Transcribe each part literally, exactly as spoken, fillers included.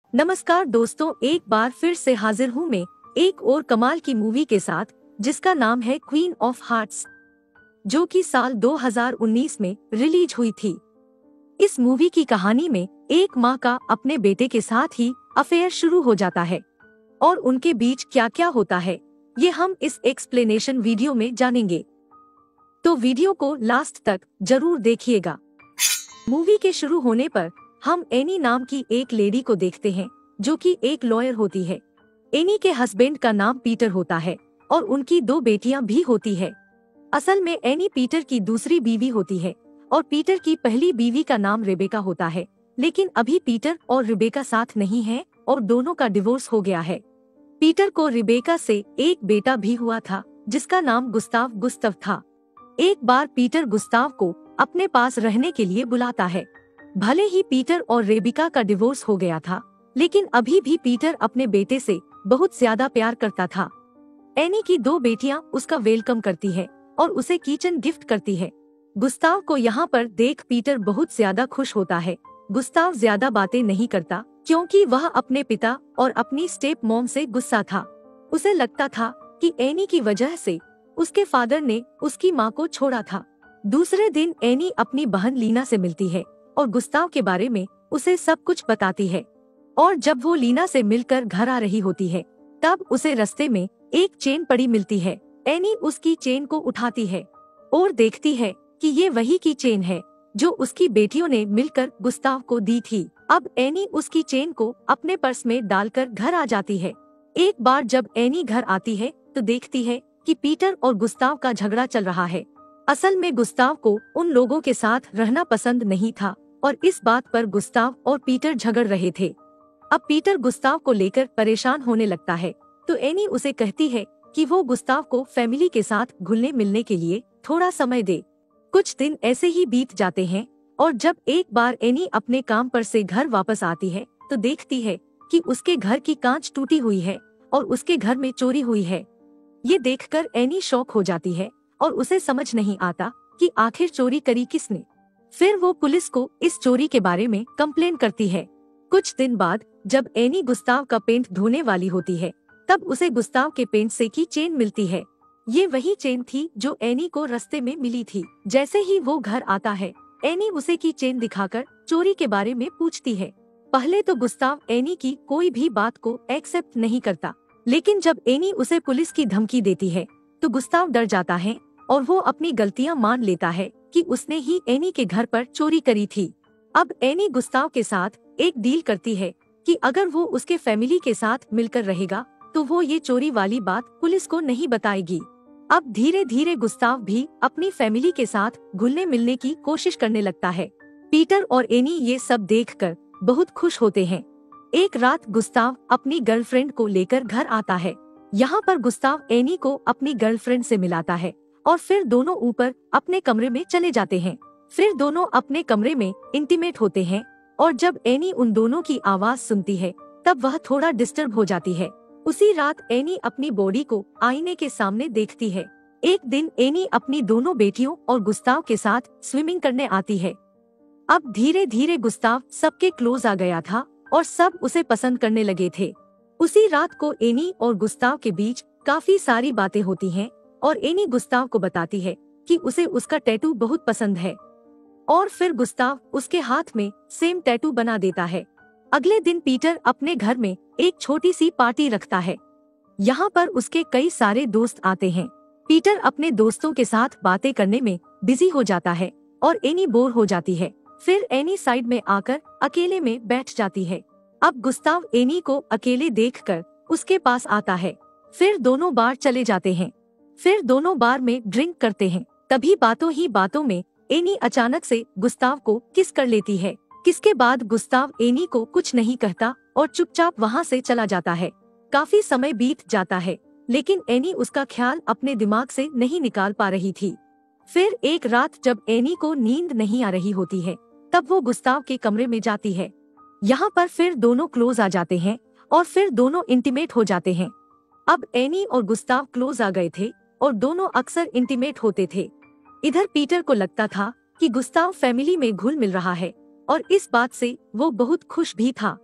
नमस्कार दोस्तों, एक बार फिर से हाजिर हूँ मैं एक और कमाल की मूवी के साथ जिसका नाम है क्वीन ऑफ हार्ट्स, जो कि साल दो हज़ार उन्नीस में रिलीज हुई थी। इस मूवी की कहानी में एक माँ का अपने बेटे के साथ ही अफेयर शुरू हो जाता है और उनके बीच क्या क्या होता है ये हम इस एक्सप्लेनेशन वीडियो में जानेंगे, तो वीडियो को लास्ट तक जरूर देखिएगा। मूवी के शुरू होने पर हम एनी नाम की एक लेडी को देखते हैं जो कि एक लॉयर होती है। एनी के हस्बैंड का नाम पीटर होता है और उनकी दो बेटियां भी होती है। असल में एनी पीटर की दूसरी बीवी होती है और पीटर की पहली बीवी का नाम रेबेका होता है, लेकिन अभी पीटर और रिबेका साथ नहीं है और दोनों का डिवोर्स हो गया है। पीटर को रिबेका से एक बेटा भी हुआ था जिसका नाम गुस्ताव गुस्तव था। एक बार पीटर गुस्ताव को अपने पास रहने के लिए बुलाता है। भले ही पीटर और रेबिका का डिवोर्स हो गया था, लेकिन अभी भी पीटर अपने बेटे से बहुत ज्यादा प्यार करता था। एनी की दो बेटियां उसका वेलकम करती है और उसे किचन गिफ्ट करती है। गुस्ताव को यहाँ पर देख पीटर बहुत ज्यादा खुश होता है। गुस्ताव ज्यादा बातें नहीं करता क्योंकि वह अपने पिता और अपनी स्टेप मॉम से गुस्सा था। उसे लगता था कि एनी की वजह से उसके फादर ने उसकी माँ को छोड़ा था। दूसरे दिन एनी अपनी बहन लीना से मिलती है और गुस्ताव के बारे में उसे सब कुछ बताती है। और जब वो लीना से मिलकर घर आ रही होती है तब उसे रास्ते में एक चेन पड़ी मिलती है। एनी उसकी चेन को उठाती है और देखती है कि ये वही की चेन है जो उसकी बेटियों ने मिलकर गुस्ताव को दी थी। अब एनी उसकी चेन को अपने पर्स में डालकर घर आ जाती है। एक बार जब एनी घर आती है तो देखती है कि पीटर और गुस्ताव का झगड़ा चल रहा है। असल में गुस्ताव को उन लोगों के साथ रहना पसंद नहीं था और इस बात पर गुस्ताव और पीटर झगड़ रहे थे। अब पीटर गुस्ताव को लेकर परेशान होने लगता है तो एनी उसे कहती है कि वो गुस्ताव को फैमिली के साथ घुलने मिलने के लिए थोड़ा समय दे। कुछ दिन ऐसे ही बीत जाते हैं और जब एक बार एनी अपने काम पर से घर वापस आती है तो देखती है कि उसके घर की कांच टूटी हुई है और उसके घर में चोरी हुई है। ये देखकर एनी शॉक हो जाती है और उसे समझ नहीं आता कि आखिर चोरी करी किसने। फिर वो पुलिस को इस चोरी के बारे में कंप्लेन करती है। कुछ दिन बाद जब एनी गुस्ताव का पेंट धोने वाली होती है तब उसे गुस्ताव के पेंट से की चेन मिलती है। ये वही चेन थी जो एनी को रास्ते में मिली थी। जैसे ही वो घर आता है एनी उसे की चेन दिखाकर चोरी के बारे में पूछती है। पहले तो गुस्ताव एनी की कोई भी बात को एक्सेप्ट नहीं करता, लेकिन जब एनी उसे पुलिस की धमकी देती है तो गुस्ताव डर जाता है और वो अपनी गलतियां मान लेता है कि उसने ही एनी के घर पर चोरी करी थी। अब एनी गुस्ताव के साथ एक डील करती है कि अगर वो उसके फैमिली के साथ मिलकर रहेगा तो वो ये चोरी वाली बात पुलिस को नहीं बताएगी। अब धीरे धीरे गुस्ताव भी अपनी फैमिली के साथ घुलने मिलने की कोशिश करने लगता है। पीटर और एनी ये सब देखकर बहुत खुश होते हैं। एक रात गुस्ताव अपनी गर्लफ्रेंड को लेकर घर आता है। यहाँ पर गुस्ताव एनी को अपनी गर्लफ्रेंड से मिलाता है और फिर दोनों ऊपर अपने कमरे में चले जाते हैं। फिर दोनों अपने कमरे में इंटीमेट होते हैं और जब एनी उन दोनों की आवाज सुनती है तब वह थोड़ा डिस्टर्ब हो जाती है। उसी रात एनी अपनी बॉडी को आईने के सामने देखती है। एक दिन एनी अपनी दोनों बेटियों और गुस्ताव के साथ स्विमिंग करने आती है। अब धीरे धीरे गुस्ताव सबके क्लोज आ गया था और सब उसे पसंद करने लगे थे। उसी रात को एनी और गुस्ताव के बीच काफी सारी बातें होती हैं और एनी गुस्ताव को बताती है कि उसे उसका टैटू बहुत पसंद है और फिर गुस्ताव उसके हाथ में सेम टैटू बना देता है। अगले दिन पीटर अपने घर में एक छोटी सी पार्टी रखता है। यहाँ पर उसके कई सारे दोस्त आते हैं। पीटर अपने दोस्तों के साथ बातें करने में बिजी हो जाता है और एनी बोर हो जाती है। फिर एनी साइड में आकर अकेले में बैठ जाती है। अब गुस्ताव एनी को अकेले देखकर उसके पास आता है। फिर दोनों बार चले जाते हैं। फिर दोनों बार में ड्रिंक करते हैं। तभी बातों ही बातों में एनी अचानक से गुस्ताव को किस कर लेती है। किसके बाद गुस्ताव एनी को कुछ नहीं कहता और चुपचाप वहाँ से चला जाता है। काफी समय बीत जाता है लेकिन एनी उसका ख्याल अपने दिमाग से नहीं निकाल पा रही थी। फिर एक रात जब एनी को नींद नहीं आ रही होती है तब वो गुस्ताव के कमरे में जाती है। यहाँ पर फिर दोनों क्लोज आ जाते हैं और फिर दोनों इंटीमेट हो जाते हैं। अब एनी और गुस्ताव क्लोज आ गए थे और दोनों अक्सर इंटीमेट होते थे। इधर पीटर को लगता था कि गुस्ताव फैमिली में घुल मिल रहा है और इस बात से वो बहुत खुश भी था।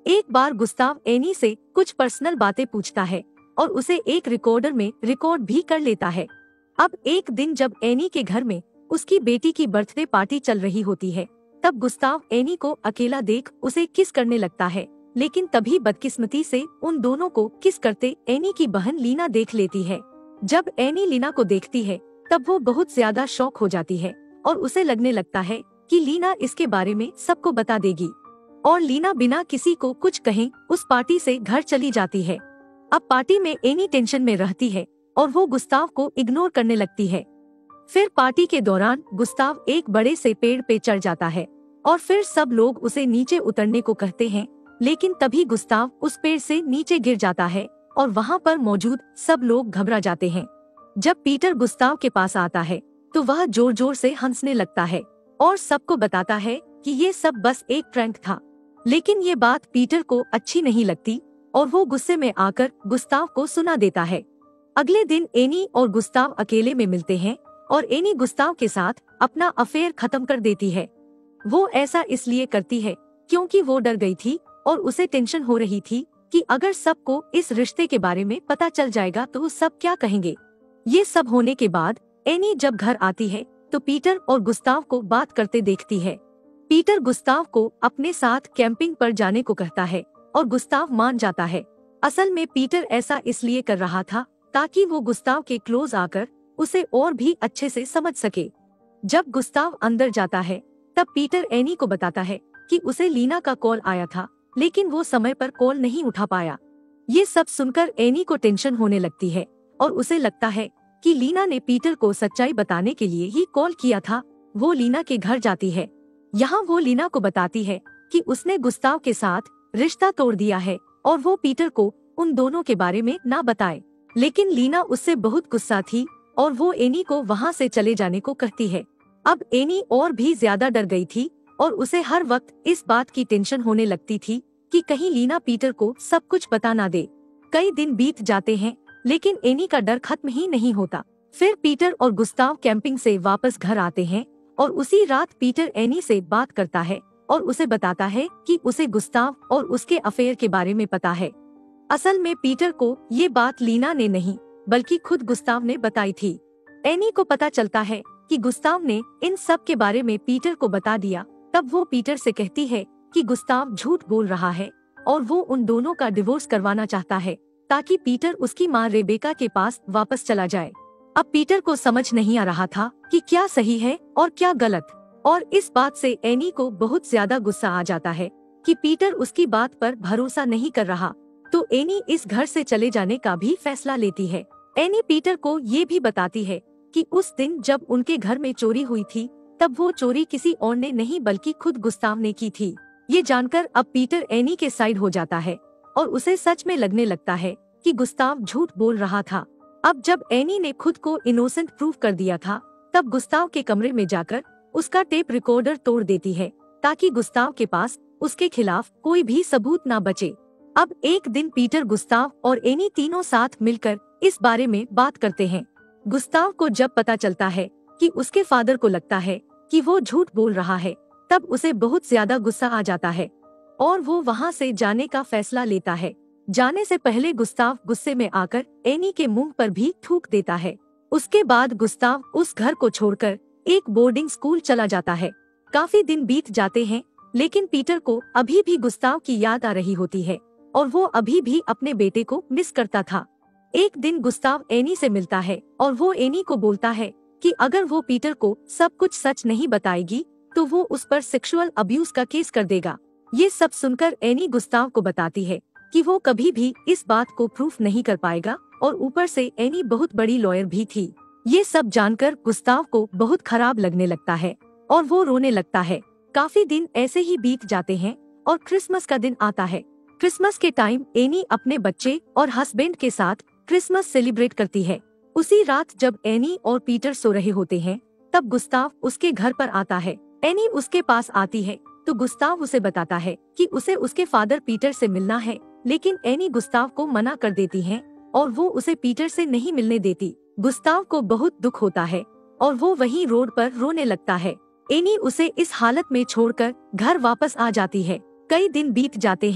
एक बार गुस्ताव एनी से कुछ पर्सनल बातें पूछता है और उसे एक रिकॉर्डर में रिकॉर्ड भी कर लेता है। अब एक दिन जब एनी के घर में उसकी बेटी की बर्थडे पार्टी चल रही होती है, तब गुस्ताव एनी को अकेला देख उसे किस करने लगता है, लेकिन तभी बदकिस्मती से उन दोनों को किस करते एनी की बहन लीना देख लेती है। जब एनी लीना को देखती है तब वो बहुत ज्यादा शॉक हो जाती है और उसे लगने लगता है कि लीना इसके बारे में सबको बता देगी, और लीना बिना किसी को कुछ कहे उस पार्टी से घर चली जाती है। अब पार्टी में एनी टेंशन में रहती है और वो गुस्ताव को इग्नोर करने लगती है। फिर पार्टी के दौरान गुस्ताव एक बड़े से पेड़ पे चढ़ जाता है और फिर सब लोग उसे नीचे उतरने को कहते हैं, लेकिन तभी गुस्ताव उस पेड़ से नीचे गिर जाता है और वहाँ पर मौजूद सब लोग घबरा जाते हैं। जब पीटर गुस्ताव के पास आता है तो वह जोर जोर से हंसने लगता है और सबको बताता है कि ये सब बस एक प्रैंक था। लेकिन ये बात पीटर को अच्छी नहीं लगती और वो गुस्से में आकर गुस्ताव को सुना देता है। अगले दिन एनी और गुस्ताव अकेले में मिलते हैं और एनी गुस्ताव के साथ अपना अफेयर खत्म कर देती है। वो ऐसा इसलिए करती है क्योंकि वो डर गई थी और उसे टेंशन हो रही थी कि अगर सबको इस रिश्ते के बारे में पता चल जाएगा तो सब क्या कहेंगे। ये सब होने के बाद एनी जब घर आती है तो पीटर और गुस्ताव को बात करते देखती है। पीटर गुस्ताव को अपने साथ कैंपिंग पर जाने को कहता है और गुस्ताव मान जाता है। असल में पीटर ऐसा इसलिए कर रहा था ताकि वो गुस्ताव के क्लोज आकर उसे और भी अच्छे से समझ सके। जब गुस्ताव अंदर जाता है तब पीटर एनी को बताता है कि उसे लीना का कॉल आया था, लेकिन वो समय पर कॉल नहीं उठा पाया। ये सब सुनकर एनी को टेंशन होने लगती है और उसे लगता है कि लीना ने पीटर को सच्चाई बताने के लिए ही कॉल किया था। वो लीना के घर जाती है। यहाँ वो लीना को बताती है कि उसने गुस्ताव के साथ रिश्ता तोड़ दिया है और वो पीटर को उन दोनों के बारे में ना बताए। लेकिन लीना उससे बहुत गुस्सा थी और वो एनी को वहाँ से चले जाने को कहती है। अब एनी और भी ज्यादा डर गई थी और उसे हर वक्त इस बात की टेंशन होने लगती थी कि कहीं लीना पीटर को सब कुछ बता ना दे। कई दिन बीत जाते हैं लेकिन एनी का डर खत्म ही नहीं होता। फिर पीटर और गुस्ताव कैंपिंग से वापस घर आते हैं और उसी रात पीटर एनी से बात करता है और उसे बताता है कि उसे गुस्ताव और उसके अफेयर के बारे में पता है। असल में पीटर को ये बात लीना ने नहीं बल्कि खुद गुस्ताव ने बताई थी। एनी को पता चलता है कि गुस्ताव ने इन सब के बारे में पीटर को बता दिया। तब वो पीटर से कहती है कि गुस्ताव झूठ बोल रहा है और वो उन दोनों का डिवोर्स करवाना चाहता है ताकि पीटर उसकी माँ रेबेका के पास वापस चला जाए। अब पीटर को समझ नहीं आ रहा था कि क्या सही है और क्या गलत, और इस बात से एनी को बहुत ज्यादा गुस्सा आ जाता है कि पीटर उसकी बात पर भरोसा नहीं कर रहा। तो एनी इस घर से चले जाने का भी फैसला लेती है। एनी पीटर को ये भी बताती है कि उस दिन जब उनके घर में चोरी हुई थी तब वो चोरी किसी और ने नहीं बल्कि खुद गुस्ताव ने की थी। ये जानकर अब पीटर एनी के साइड हो जाता है और उसे सच में लगने लगता है कि गुस्ताव झूठ बोल रहा था। अब जब एनी ने खुद को इनोसेंट प्रूव कर दिया था तब गुस्ताव के कमरे में जाकर उसका टेप रिकॉर्डर तोड़ देती है ताकि गुस्ताव के पास उसके खिलाफ कोई भी सबूत ना बचे। अब एक दिन पीटर, गुस्ताव और एनी तीनों साथ मिलकर इस बारे में बात करते हैं। गुस्ताव को जब पता चलता है कि उसके फादर को लगता है कि वो झूठ बोल रहा है तब उसे बहुत ज्यादा गुस्सा आ जाता है और वो वहाँ से जाने का फैसला लेता है। जाने से पहले गुस्ताव गुस्से में आकर एनी के मुंह पर भी थूक देता है। उसके बाद गुस्ताव उस घर को छोड़कर एक बोर्डिंग स्कूल चला जाता है। काफी दिन बीत जाते हैं लेकिन पीटर को अभी भी गुस्ताव की याद आ रही होती है और वो अभी भी अपने बेटे को मिस करता था। एक दिन गुस्ताव एनी से मिलता है और वो एनी को बोलता है कि अगर वो पीटर को सब कुछ सच नहीं बताएगी तो वो उस पर सेक्सुअल अब्यूज का केस कर देगा। ये सब सुनकर एनी गुस्ताव को बताती है कि वो कभी भी इस बात को प्रूफ नहीं कर पाएगा और ऊपर से एनी बहुत बड़ी लॉयर भी थी। ये सब जानकर गुस्ताव को बहुत खराब लगने लगता है और वो रोने लगता है। काफी दिन ऐसे ही बीत जाते हैं और क्रिसमस का दिन आता है। क्रिसमस के टाइम एनी अपने बच्चे और हस्बैंड के साथ क्रिसमस सेलिब्रेट करती है। उसी रात जब एनी और पीटर सो रहे होते हैं तब गुस्ताव उसके घर पर आता है। एनी उसके पास आती है तो गुस्ताव उसे बताता है कि उसे उसके फादर पीटर से मिलना है, लेकिन एनी गुस्ताव को मना कर देती है और वो उसे पीटर से नहीं मिलने देती। गुस्ताव को बहुत दुख होता है और वो वहीं रोड पर रोने लगता है। एनी उसे इस हालत में छोड़कर घर वापस आ जाती है। कई दिन बीत जाते हैं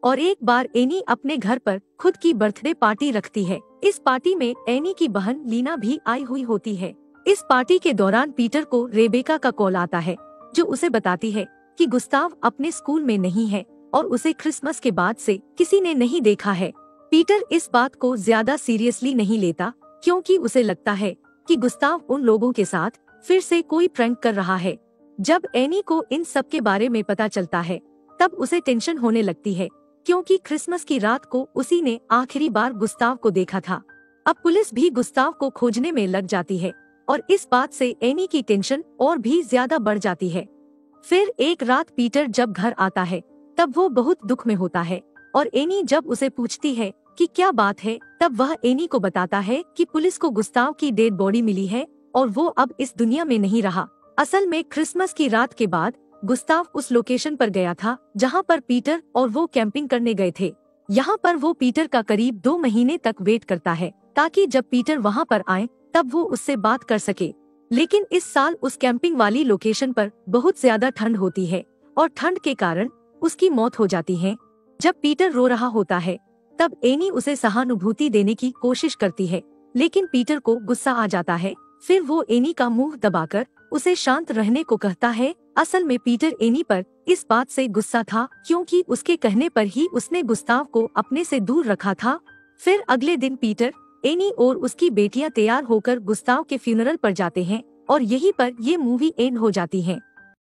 और एक बार एनी अपने घर पर खुद की बर्थडे पार्टी रखती है। इस पार्टी में एनी की बहन लीना भी आई हुई होती है। इस पार्टी के दौरान पीटर को रेबेका का कॉल आता है, जो उसे बताती है कि गुस्ताव अपने स्कूल में नहीं है और उसे क्रिसमस के बाद से किसी ने नहीं देखा है। पीटर इस बात को ज्यादा सीरियसली नहीं लेता, क्योंकि उसे लगता है कि गुस्ताव उन लोगों के साथ फिर से कोई प्रैंक कर रहा है। जब एनी को इन सब के बारे में पता चलता है, तब उसे टेंशन होने लगती है, क्योंकि क्रिसमस की रात को उसी ने आखिरी बार गुस्ताव को देखा था। अब पुलिस भी गुस्ताव को खोजने में लग जाती है और इस बात से एनी की टेंशन और भी ज्यादा बढ़ जाती है। फिर एक रात पीटर जब घर आता है, तब वो बहुत दुख में होता है और एनी जब उसे पूछती है कि क्या बात है, तब वह एनी को बताता है कि पुलिस को गुस्ताव की डेड बॉडी मिली है और वो अब इस दुनिया में नहीं रहा। असल में क्रिसमस की रात के बाद गुस्ताव उस लोकेशन पर गया था जहां पर पीटर और वो कैंपिंग करने गए थे। यहाँ पर वो पीटर का करीब दो महीने तक वेट करता है, ताकि जब पीटर वहाँ पर आए तब वो उससे बात कर सके। लेकिन इस साल उस कैंपिंग वाली लोकेशन पर बहुत ज्यादा ठंड होती है और ठंड के कारण उसकी मौत हो जाती है। जब पीटर रो रहा होता है, तब एनी उसे सहानुभूति देने की कोशिश करती है, लेकिन पीटर को गुस्सा आ जाता है। फिर वो एनी का मुंह दबाकर उसे शांत रहने को कहता है। असल में पीटर एनी पर इस बात से गुस्सा था, क्योंकि उसके कहने पर ही उसने गुस्ताव को अपने से दूर रखा था। फिर अगले दिन पीटर, एनी और उसकी बेटियां तैयार होकर गुस्ताव के फ्यूनरल पर जाते हैं और यहीं पर ये मूवी एंड हो जाती है।